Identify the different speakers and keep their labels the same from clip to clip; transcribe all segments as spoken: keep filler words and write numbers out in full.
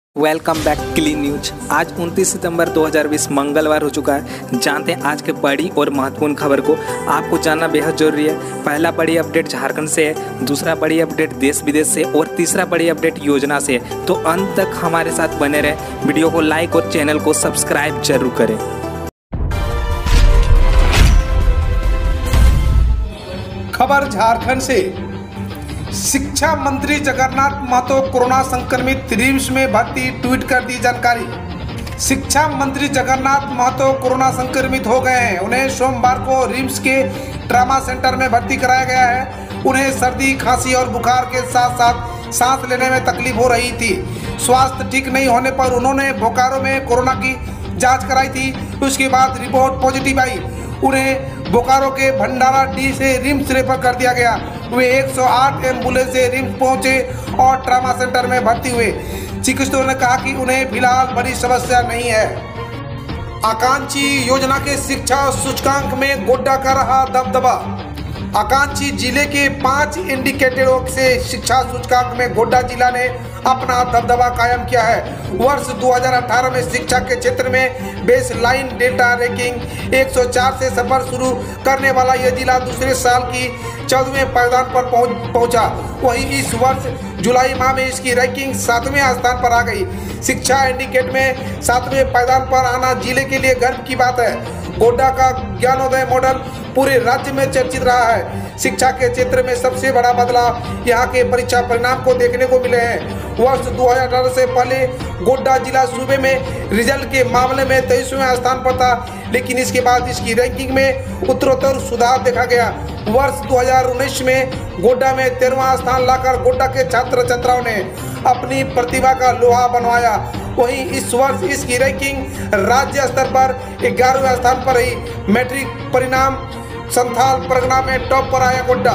Speaker 1: Welcome back clean news. आज उनतीस सितंबर दो हज़ार बीस मंगलवार हो चुका है। जानते हैं आज के बड़ी और महत्वपूर्ण खबर को। आपको जानना बेहद जरूरी है। पहला बड़ी अपडेट झारखंड से है, दूसरा बड़ी अपडेट देश विदेश से और तीसरा बड़ी अपडेट योजना से है। तो अंत तक हमारे साथ बने रहे। वीडियो को लाइक और चैनल को सब्सक्राइब जरूर करें।
Speaker 2: खबर झारखंड से। शिक्षा मंत्री जगन्नाथ महतो कोरोना संक्रमित रिम्स में भर्ती, ट्वीट कर दी जानकारी। शिक्षा मंत्री जगन्नाथ महतो कोरोना संक्रमित हो गए हैं। उन्हें सोमवार को रिम्स के ट्रामा सेंटर में भर्ती कराया गया है। उन्हें सर्दी, खांसी और बुखार के साथ साथ सांस लेने में तकलीफ हो रही थी। स्वास्थ्य ठीक नहीं होने पर उन्होंने बोकारो में कोरोना की जाँच कराई थी। उसके बाद रिपोर्ट पॉजिटिव आई। उन्हें बोकारो के भंडारा डी से रिम्स रेफर कर दिया गया। वे एक सौ आठ एम्बुलेंस से रिम्स पहुंचे और ट्रामा सेंटर में भर्ती हुए। चिकित्सकों ने कहा कि उन्हें फिलहाल बड़ी समस्या नहीं है। आकांक्षी योजना के शिक्षा सूचकांक में गोड्डा का रहा दबदबा। आकांक्षी जिले के पांच इंडिकेटरों से शिक्षा सूचकांक में गोड्डा जिला ने अपना दबदबा कायम किया है। वर्ष दो हज़ार अठारह में शिक्षा के क्षेत्र में बेस लाइन डेटा रैंकिंग एक सौ चार से सफर शुरू करने वाला यह जिला दूसरे साल की चौदहवें पायदान पर पहुंच पहुंचा। वहीं इस वर्ष जुलाई माह में इसकी रैंकिंग सातवें स्थान पर आ गई। शिक्षा इंडिकेट में सातवें पायदान पर आना जिले के लिए गर्व की बात है। गोड्डा का ज्ञानोदय मॉडल पूरे राज्य में चर्चित रहा है। शिक्षा के क्षेत्र में सबसे बड़ा बदलाव यहाँ के परीक्षा परिणाम को देखने को मिले हैं। वर्ष दो हज़ार अठारह से पहले गोड्डा जिला सूबे में रिजल्ट के मामले में तेईसवें स्थान पर था, लेकिन इसके बाद इसकी रैंकिंग में उत्तरोत्तर सुधार देखा गया। वर्ष दो हज़ार उन्नीस में गोड्डा में तेरहवां स्थान लाकर गोड्डा के छात्र छात्राओं ने अपनी प्रतिभा का लोहा बनवाया। वहीं इस वर्ष इसकी रैंकिंग राज्य स्तर पर ग्यारहवें स्थान पर रही। मैट्रिक परिणाम संथाल परगना में टॉप पर आया गोड्डा।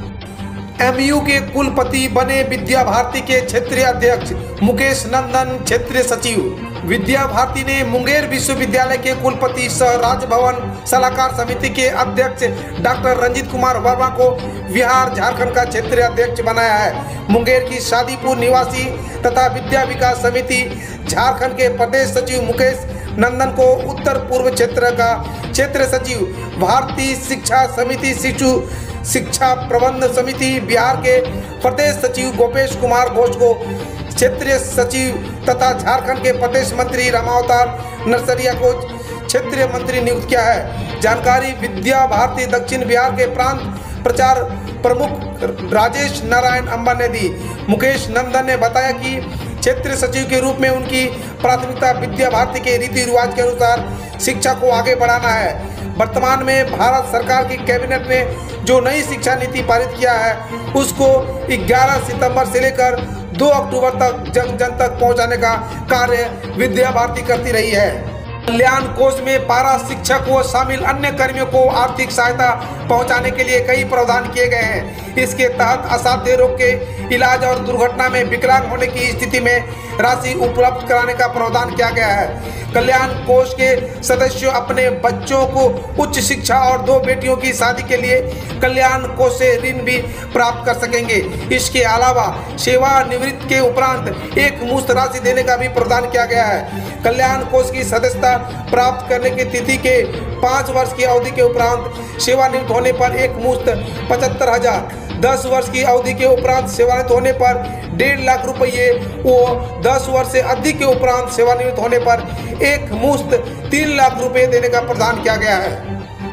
Speaker 2: एमयू के कुलपति बने विद्या भारती के क्षेत्रीय अध्यक्ष मुकेश नंदन क्षेत्रीय सचिव। विद्या भारती ने मुंगेर विश्वविद्यालय के कुलपति सह राजभवन सलाहकार समिति के अध्यक्ष डॉक्टर रंजीत कुमार वर्मा को बिहार झारखंड का क्षेत्रीय अध्यक्ष बनाया है। मुंगेर की शादीपुर निवासी तथा विद्या विकास समिति झारखंड के प्रदेश सचिव मुकेश नंदन को उत्तर पूर्व क्षेत्र का क्षेत्र सचिव, भारतीय शिक्षा समिति शिशु शिक्षा प्रबंध समिति बिहार के प्रदेश सचिव गोपेश कुमार घोष को क्षेत्रीय सचिव तथा झारखंड के प्रदेश मंत्री रामावतार नरसरिया को क्षेत्रीय मंत्री नियुक्त किया है। जानकारी विद्या भारती दक्षिण बिहार के प्रांत प्रचार प्रमुख राजेश नारायण अंबन ने दी। मुकेश नंदन ने बताया कि क्षेत्रीय सचिव के रूप में उनकी प्राथमिकता विद्या भारती के रीति रिवाज के अनुसार शिक्षा को आगे बढ़ाना है। वर्तमान में भारत सरकार की कैबिनेट ने जो नई शिक्षा नीति पारित किया है उसको ग्यारह सितंबर से लेकर दो अक्टूबर तक जन जन तक पहुंचाने का कार्य विद्या भारती करती रही है। कल्याण कोष में पारा शिक्षक व शामिल अन्य कर्मियों को आर्थिक सहायता पहुंचाने के लिए कई प्रावधान किए गए हैं। इसके तहत असाध्य रोग के इलाज और दुर्घटना में विकलांग होने की स्थिति में राशि उपलब्ध कराने का प्रावधान किया गया है। कल्याण कोष के सदस्य अपने बच्चों को उच्च शिक्षा और दो बेटियों की शादी के लिए कल्याण कोष से ऋण भी प्राप्त कर सकेंगे। इसके अलावा सेवानिवृत्ति के उपरांत एक मुश्त राशि देने का भी प्रावधान किया गया है। कल्याण कोष की सदस्यता प्राप्त करने की तिथि के पाँच वर्ष की अवधि के उपरांत सेवानिवृत्त होने पर एक मुश्त पचहत्तर हजार, दस वर्ष की अवधि के उपरांत सेवानिवृत्त होने पर डेढ़ लाख रुपये व दस वर्ष से अधिक के उपरांत सेवानिवृत्त होने पर एक मुश्त तीन लाख रुपए देने का प्रावधान किया गया है।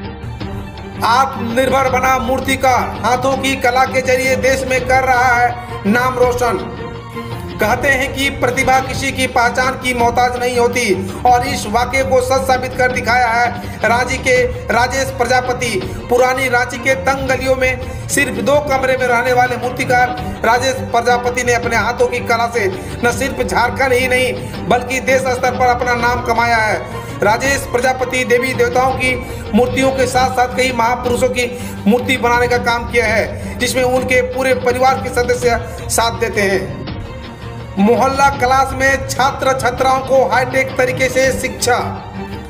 Speaker 2: आत्मनिर्भर बना मूर्तिकार हाथों की कला के जरिए देश में कर रहा है नाम रोशन। कहते हैं कि प्रतिभा किसी की पहचान की मोहताज नहीं होती और इस वाक्य को सच साबित कर दिखाया है रांची के राजेश प्रजापति। पुरानी रांची के तंग गलियों में सिर्फ दो कमरे में रहने वाले मूर्तिकार राजेश प्रजापति ने अपने हाथों की कला से न सिर्फ झारखंड ही नहीं बल्कि देश स्तर पर अपना नाम कमाया है। राजेश प्रजापति देवी देवताओं की मूर्तियों के साथ साथ कई महापुरुषों की मूर्ति बनाने का काम किया है, जिसमें उनके पूरे परिवार के सदस्य साथ देते हैं। मोहल्ला क्लास में छात्र छात्राओं को हाईटेक तरीके से शिक्षा।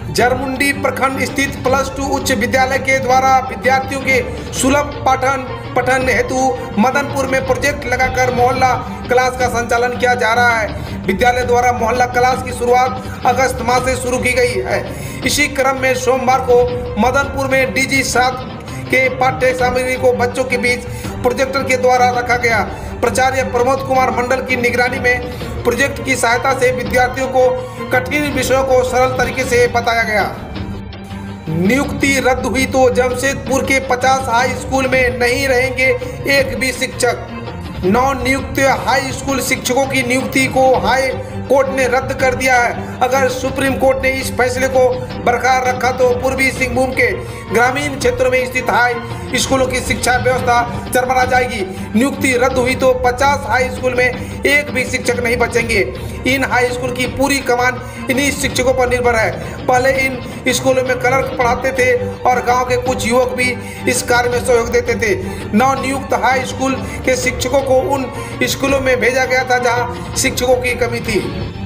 Speaker 2: जरमुंडी प्रखंड स्थित प्लस टू उच्च विद्यालय के द्वारा विद्यार्थियों के सुलभ पाठन पठन हेतु मदनपुर में प्रोजेक्ट लगाकर मोहल्ला क्लास का संचालन किया जा रहा है। विद्यालय द्वारा मोहल्ला क्लास की शुरुआत अगस्त माह से शुरू की गई है। इसी क्रम में सोमवार को मदनपुर में डीजी सात के पाठ्य सामग्री को बच्चों के बीच प्रोजेक्टर के द्वारा रखा गया। प्राचार्य प्रमोद कुमार मंडल की निगरानी में प्रोजेक्ट की सहायता से विद्यार्थियों को कठिन विषयों को सरल तरीके से बताया गया। नियुक्ति रद्द हुई तो जमशेदपुर के पचास हाई स्कूल में नहीं रहेंगे एक भी शिक्षक। नौ नियुक्त हाई स्कूल शिक्षकों की नियुक्ति को हाई कोर्ट ने रद्द कर दिया है। अगर सुप्रीम कोर्ट ने इस फैसले को बरकरार रखा तो पूर्वी सिंहभूम के ग्रामीण क्षेत्रों में स्थित हाई स्कूलों की शिक्षा व्यवस्था चरमरा जाएगी। नियुक्ति रद्द हुई तो पचास हाई स्कूल में एक भी शिक्षक नहीं बचेंगे। इन हाई स्कूल की पूरी कमान इन्हीं शिक्षकों पर निर्भर है। पहले इन स्कूलों में क्लर्क पढ़ाते थे और गांव के कुछ युवक भी इस कार्य में सहयोग देते थे। नौ नियुक्त हाई स्कूल के शिक्षकों को उन स्कूलों में भेजा गया था जहां शिक्षकों की कमी थी।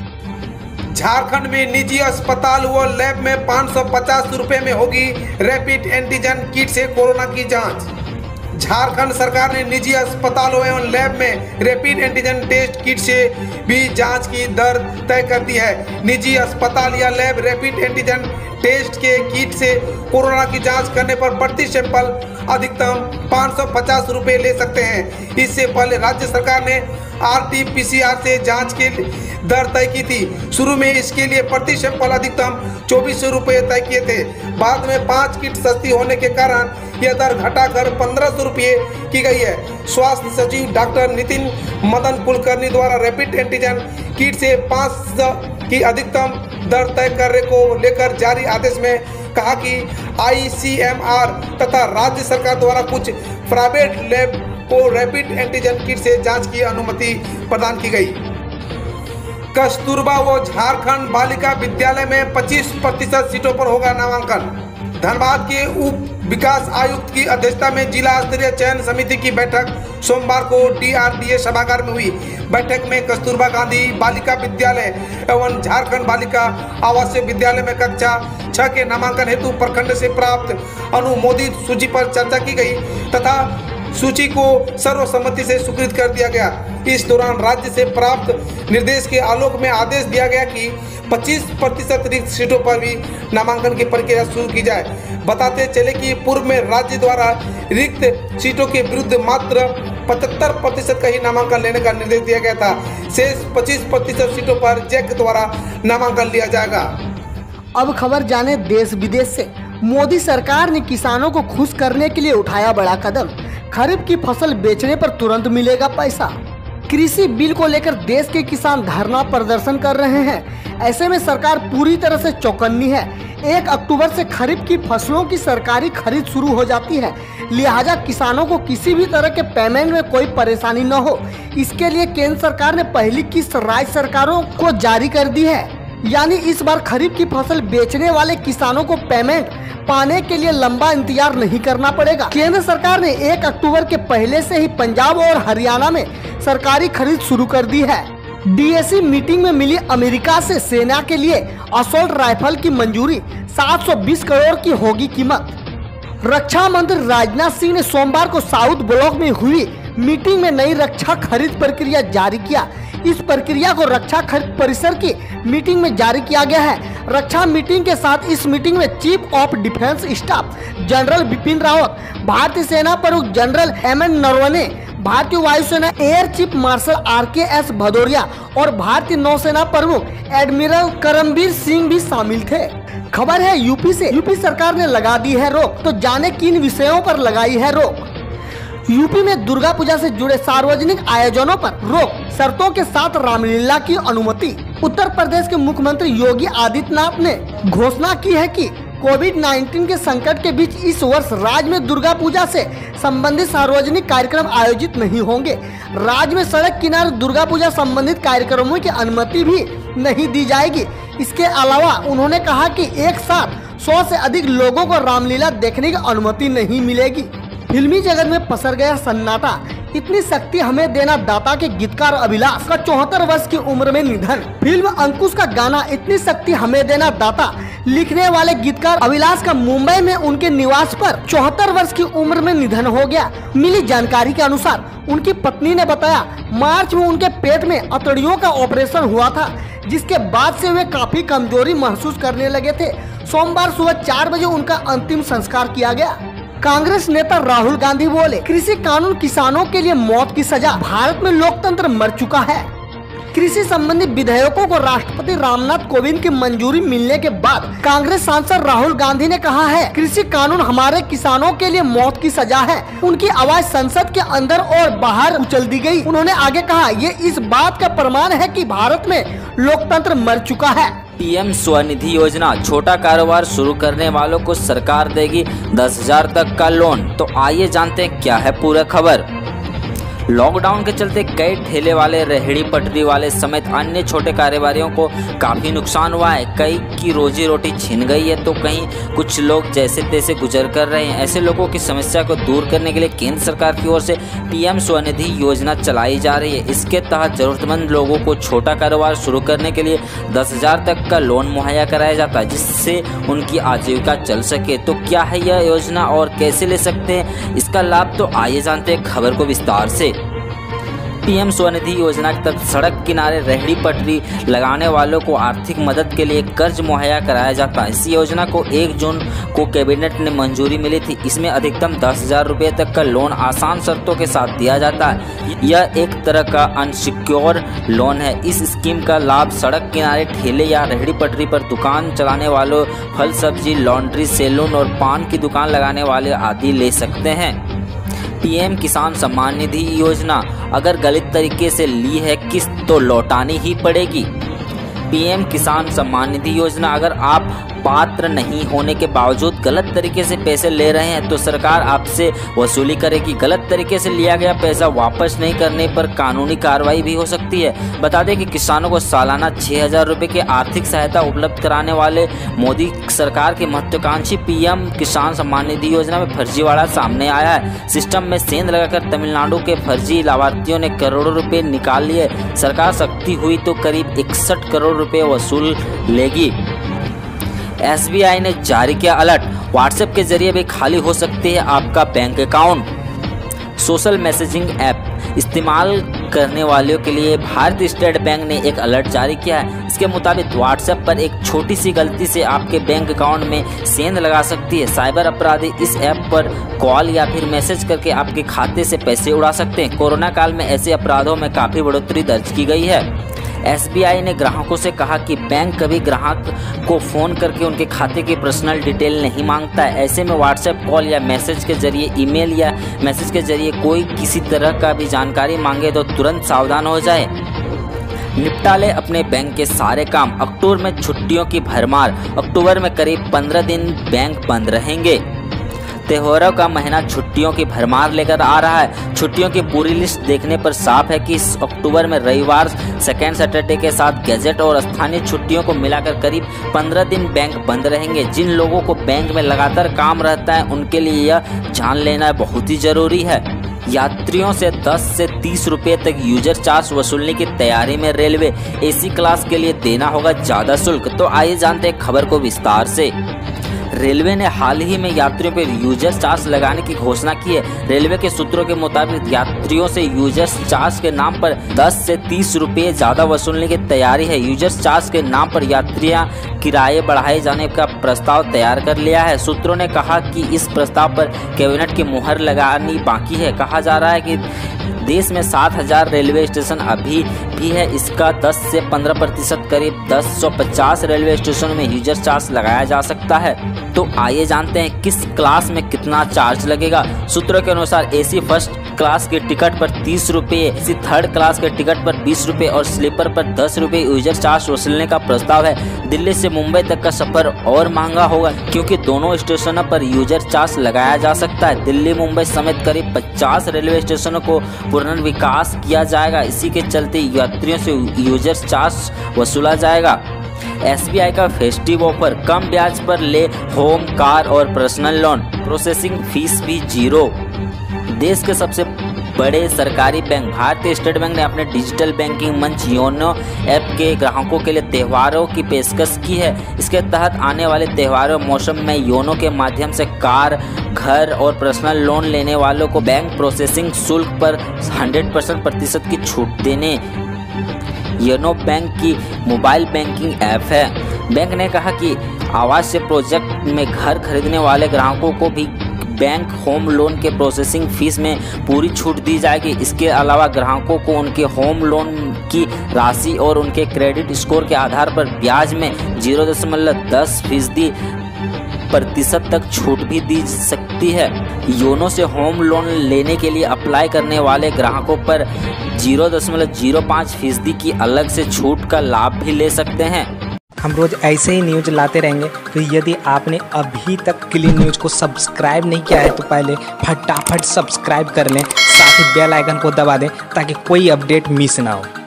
Speaker 2: झारखंड में निजी अस्पताल व लैब में पाँच सौ पचास रुपए में होगी रैपिड एंटीजन किट से कोरोना की जांच। झारखंड सरकार ने निजी अस्पतालों एवं लैब में रैपिड एंटीजन टेस्ट किट से भी जांच की दर तय कर दी है। निजी अस्पताल या लैब रैपिड एंटीजन टेस्ट के किट से कोरोना की जांच करने पर प्रति सैंपल अधिकतम पाँच सौ पचास रुपए ले सकते हैं। इससे पहले राज्य सरकार ने R T P C R से जांच के दर तय की थी। शुरू में इसके लिए प्रति सैंपल अधिकतम चौबीस सौ रुपये तय किए थे। बाद में पाँच किट सस्ती होने के कारण यह दर घटाकर पंद्रह सौ रुपये की गई है। स्वास्थ्य सचिव डॉक्टर नितिन मदन कुलकर्णी द्वारा रैपिड एंटीजन किट से पाँच सौ की अधिकतम दर तय करने को लेकर जारी आदेश में कहा कि आई सी एम आर तथा राज्य सरकार द्वारा कुछ प्राइवेट लैब को रैपिड एंटीजन किट से जांच की अनुमति प्रदान की गई। कस्तूरबा व झारखंड बालिका विद्यालय में पच्चीस प्रतिशत सीटों पर होगा नामांकन। धनबाद के उप विकास आयुक्त की अध्यक्षता में जिला स्तरीय चयन समिति की बैठक सोमवार को डी आर डी ए सभागार में हुई। बैठक में कस्तूरबा गांधी बालिका विद्यालय एवं झारखंड बालिका आवासीय विद्यालय में कक्षा छह के नामांकन हेतु प्रखंड से प्राप्त अनुमोदित सूची पर चर्चा की गई तथा सूची को सर्वसम्मति से स्वीकृत कर दिया गया। इस दौरान राज्य से प्राप्त निर्देश के आलोक में आदेश दिया गया कि पच्चीस प्रतिशत रिक्त सीटों पर भी नामांकन की प्रक्रिया शुरू की जाए। बताते चले कि पूर्व में राज्य द्वारा रिक्त सीटों के विरुद्ध मात्र पचहत्तर प्रतिशत का ही नामांकन लेने का निर्देश दिया गया था। शेष पच्चीस प्रतिशत सीटों पर जैक द्वारा नामांकन लिया जाएगा।
Speaker 3: अब खबर जाने देश विदेश से। मोदी सरकार ने किसानों को खुश करने के लिए उठाया बड़ा कदम। खरीफ की फसल बेचने पर तुरंत मिलेगा पैसा। कृषि बिल को लेकर देश के किसान धरना प्रदर्शन कर रहे हैं। ऐसे में सरकार पूरी तरह से चौकन्नी है। एक अक्टूबर से खरीफ की फसलों की सरकारी खरीद शुरू हो जाती है, लिहाजा किसानों को किसी भी तरह के पेमेंट में कोई परेशानी न हो, इसके लिए केंद्र सरकार ने पहली किस्त राज्य सरकारों को जारी कर दी है। यानी इस बार खरीफ की फसल बेचने वाले किसानों को पेमेंट पाने के लिए लंबा इंतजार नहीं करना पड़ेगा। केंद्र सरकार ने एक अक्टूबर के पहले से ही पंजाब और हरियाणा में सरकारी खरीद शुरू कर दी है। डी ए सी मीटिंग में मिली अमेरिका से सेना के लिए असॉल्ट राइफल की मंजूरी, सात सौ बीस करोड़ की होगी कीमत। रक्षा मंत्री राजनाथ सिंह ने सोमवार को साउथ ब्लॉक में हुई मीटिंग में नई रक्षा खरीद प्रक्रिया जारी किया। इस प्रक्रिया को रक्षा खरीद परिसर की मीटिंग में जारी किया गया है। रक्षा मीटिंग के साथ इस मीटिंग में chief of defence staff general Bipin Rawat, भारतीय सेना प्रमुख जनरल एम एन नरवणे, भारतीय वायुसेना air chief marshal R K S Bhadauria और भारतीय नौसेना प्रमुख एडमिरल करमबीर सिंह भी शामिल थे। खबर है यूपी से। यूपी सरकार ने लगा दी है रोक, तो जाने किन विषयों पर लगाई है रोक। यूपी में दुर्गा पूजा से जुड़े सार्वजनिक आयोजनों पर रोक, शर्तों के साथ रामलीला की अनुमति। उत्तर प्रदेश के मुख्यमंत्री योगी आदित्यनाथ ने घोषणा की है कि कोविड उन्नीस के संकट के बीच इस वर्ष राज्य में दुर्गा पूजा से संबंधित सार्वजनिक कार्यक्रम आयोजित नहीं होंगे। राज्य में सड़क किनारे दुर्गा पूजा संबंधित कार्यक्रमों की अनुमति भी नहीं दी जाएगी। इसके अलावा उन्होंने कहा कि एक साथ सौ से अधिक लोगों को रामलीला देखने की अनुमति नहीं मिलेगी। फिल्मी जगत में पसर गया सन्नाटा। इतनी शक्ति हमें देना दाता के गीतकार अभिलाष का चौहत्तर वर्ष की उम्र में निधन। फिल्म अंकुश का गाना इतनी शक्ति हमें देना दाता लिखने वाले गीतकार अभिलाष का मुंबई में उनके निवास पर चौहत्तर वर्ष की उम्र में निधन हो गया। मिली जानकारी के अनुसार उनकी पत्नी ने बताया, मार्च में उनके पेट में अतड़ियों का ऑपरेशन हुआ था, जिसके बाद से वे काफी कमजोरी महसूस करने लगे थे। सोमवार सुबह चार बजे उनका अंतिम संस्कार किया गया। कांग्रेस नेता राहुल गांधी बोले, कृषि कानून किसानों के लिए मौत की सजा, भारत में लोकतंत्र मर चुका है। कृषि संबंधी विधेयकों को राष्ट्रपति रामनाथ कोविंद की मंजूरी मिलने के बाद कांग्रेस सांसद राहुल गांधी ने कहा है, कृषि कानून हमारे किसानों के लिए मौत की सजा है। उनकी आवाज संसद के अंदर और बाहर उछल दी गई। उन्होंने आगे कहा, ये इस बात का प्रमाण है कि भारत में लोकतंत्र मर चुका है।
Speaker 4: पीएम स्वनिधि योजना, छोटा कारोबार शुरू करने वालों को सरकार देगी दस हजार तक का लोन। तो आइए जानते हैं क्या है पूरा खबर। लॉकडाउन के चलते कई ठेले वाले, रेहड़ी पटरी वाले समेत अन्य छोटे कारोबारियों को काफी नुकसान हुआ है। कई की रोजी रोटी छिन गई है तो कहीं कुछ लोग जैसे तैसे गुजर कर रहे हैं। ऐसे लोगों की समस्या को दूर करने के लिए केंद्र सरकार की ओर से पीएम स्वनिधि योजना चलाई जा रही है। इसके तहत जरूरतमंद लोगों को छोटा कारोबार शुरू करने के लिए दस हजार तक का लोन मुहैया कराया जाता है, जिससे उनकी आजीविका चल सके। तो क्या है यह योजना और कैसे ले सकते हैं इसका लाभ, तो आइए जानते हैं खबर को विस्तार से। पीएम स्वनिधि योजना के तहत सड़क किनारे रेहड़ी पटरी लगाने वालों को आर्थिक मदद के लिए कर्ज मुहैया कराया जाता है। इस योजना को एक जून को कैबिनेट ने मंजूरी मिली थी। इसमें अधिकतम दस हजार रुपये तक का लोन आसान शर्तों के साथ दिया जाता है। यह एक तरह का अनसिक्योर लोन है। इस स्कीम का लाभ सड़क किनारे ठेले या रेहड़ी पटरी पर दुकान चलाने वालों, फल सब्जी, लॉन्ड्री, सैलून और पान की दुकान लगाने वाले आदि ले सकते हैं। पीएम किसान सम्मान निधि योजना, अगर गलत तरीके से ली है किस्त तो लौटानी ही पड़ेगी। पीएम किसान सम्मान निधि योजना, अगर आप पात्र नहीं होने के बावजूद गलत तरीके से पैसे ले रहे हैं तो सरकार आपसे वसूली करेगी। गलत तरीके से लिया गया पैसा वापस नहीं करने पर कानूनी कार्रवाई भी हो सकती है। बता दें कि किसानों को सालाना छह हजार रुपये की आर्थिक सहायता उपलब्ध कराने वाले मोदी सरकार की महत्वाकांक्षी पीएम किसान सम्मान निधि योजना में फर्जीवाड़ा सामने आया है। सिस्टम में सेंध लगाकर तमिलनाडु के फर्जी लाभार्थियों ने करोड़ों रुपए निकाल लिए। सरकार सख्ती हुई तो करीब इकसठ करोड़ रुपए वसूल लेगी। एसबीआई ने जारी किया अलर्ट, व्हाट्सएप के जरिए भी खाली हो सकती है आपका bank account. Social messaging app इस्तेमाल करने वालों के लिए भारतीय स्टेट बैंक ने एक अलर्ट जारी किया है। इसके मुताबिक व्हाट्सएप पर एक छोटी सी गलती से आपके बैंक अकाउंट में सेंध लगा सकती है। साइबर अपराधी इस ऐप पर कॉल या फिर मैसेज करके आपके खाते से पैसे उड़ा सकते हैं। कोरोना काल में ऐसे अपराधों में काफी बढ़ोतरी दर्ज की गई है। एसबीआई ने ग्राहकों से कहा कि बैंक कभी ग्राहक को फोन करके उनके खाते की पर्सनल डिटेल नहीं मांगता है। ऐसे में व्हाट्सएप कॉल या मैसेज के जरिए, ईमेल या मैसेज के जरिए कोई किसी तरह का भी जानकारी मांगे तो तुरंत सावधान हो जाए। निपटा ले अपने बैंक के सारे काम। अक्टूबर में छुट्टियों की भरमार, अक्टूबर में करीब पंद्रह दिन बैंक बंद रहेंगे। त्योहारों का महीना छुट्टियों की भरमार लेकर आ रहा है। छुट्टियों की पूरी लिस्ट देखने पर साफ है कि इस अक्टूबर में रविवार, सेकेंड सैटरडे के साथ गैजेट और स्थानीय छुट्टियों को मिलाकर करीब पंद्रह दिन बैंक बंद रहेंगे। जिन लोगों को बैंक में लगातार काम रहता है उनके लिए यह जान लेना बहुत ही जरूरी है। यात्रियों से दस से तीस रुपए तक यूजर चार्ज वसूलने की तैयारी में रेलवे। एसी क्लास के लिए देना होगा ज्यादा शुल्क। तो आइए जानते हैं खबर को विस्तार से। रेलवे ने हाल ही में यात्रियों पर यूजर चार्ज लगाने की घोषणा की है। रेलवे के सूत्रों के मुताबिक यात्रियों से यूजर चार्ज के नाम पर दस से तीस रुपए ज्यादा वसूलने की तैयारी है। यूजर चार्ज के नाम पर यात्रियां किराए बढ़ाए जाने का प्रस्ताव तैयार कर लिया है। सूत्रों ने कहा कि इस प्रस्ताव पर कैबिनेट की मुहर लगानी बाकी है। कहा जा रहा है कि देश में सात हजार रेलवे स्टेशन अभी भी है। इसका दस से पंद्रह प्रतिशत करीब दस सौ पचास रेलवे स्टेशनों में यूजर चार्ज लगाया जा सकता है। तो आइए जानते हैं किस क्लास में कितना चार्ज लगेगा। सूत्रों के अनुसार एसी फर्स्ट क्लास के टिकट पर तीस रुपए, एसी थर्ड क्लास के टिकट पर बीस रुपए और स्लीपर पर दस रुपए यूजर चार्ज वसूलने का प्रस्ताव है। दिल्ली से मुंबई तक का सफर और महंगा होगा क्योंकि दोनों स्टेशनों पर यूजर चार्ज लगाया जा सकता है। दिल्ली मुंबई समेत करीब पचास रेलवे स्टेशनों को पुनर्विकास किया जाएगा। इसी के चलते यात्रियों से यूजर चार्ज वसूला जाएगा। एसबीआई का फेस्टिव ऑफर, कम ब्याज पर ले होम, कार और पर्सनल लोन, प्रोसेसिंग फीस भी जीरो। देश के सबसे बड़े सरकारी बैंक भारतीय स्टेट बैंक ने अपने डिजिटल बैंकिंग मंच योनो ऐप के ग्राहकों के लिए त्योहारों की पेशकश की है। इसके तहत आने वाले त्योहारों मौसम में योनो के माध्यम से कार, घर और पर्सनल लोन लेने वालों को बैंक प्रोसेसिंग शुल्क पर सौ परसेंट प्रतिशत की छूट देने योनो बैंक की मोबाइल बैंकिंग ऐप है। बैंक ने कहा कि आवास प्रोजेक्ट में घर खरीदने वाले ग्राहकों को भी बैंक होम लोन के प्रोसेसिंग फीस में पूरी छूट दी जाएगी। इसके अलावा ग्राहकों को उनके होम लोन की राशि और उनके क्रेडिट स्कोर के आधार पर ब्याज में जीरो दशमलव दस फीसदी प्रतिशत तक छूट भी दी सकती है। योनो से होम लोन लेने के लिए अप्लाई करने वाले ग्राहकों पर जीरो दशमलव जीरो पाँच फीसदी की अलग से छूट का लाभ भी ले सकते हैं।
Speaker 1: हम रोज ऐसे ही न्यूज लाते रहेंगे, तो यदि आपने अभी तक क्लीन न्यूज को सब्सक्राइब नहीं किया है तो पहले फटाफट सब्सक्राइब कर लें, साथ ही बेल आइकन को दबा दें ताकि कोई अपडेट मिस ना हो।